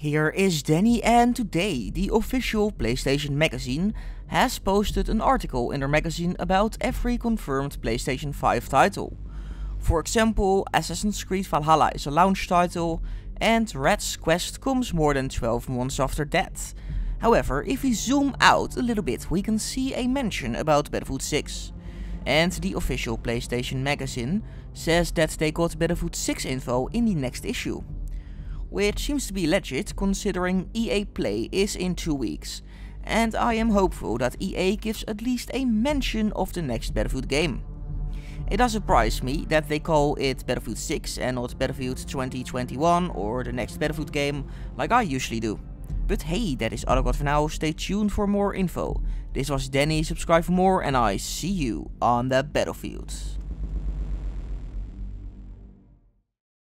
Here is Danny, and today the official PlayStation magazine has posted an article in their magazine about every confirmed PlayStation 5 title. For example, Assassin's Creed Valhalla is a launch title, and Rat's Quest comes more than 12 months after that. However, if we zoom out a little bit, we can see a mention about Battlefield 6. And the official PlayStation magazine says that they got Battlefield 6 info in the next issue. Which seems to be legit considering EA Play is in 2 weeks, and I am hopeful that EA gives at least a mention of the next Battlefield game. It does surprise me that they call it Battlefield 6 and not Battlefield 2021 or the next Battlefield game like I usually do. But hey, that is all I've got for now. Stay tuned for more info. This was Danny, subscribe for more, and I see you on the battlefield.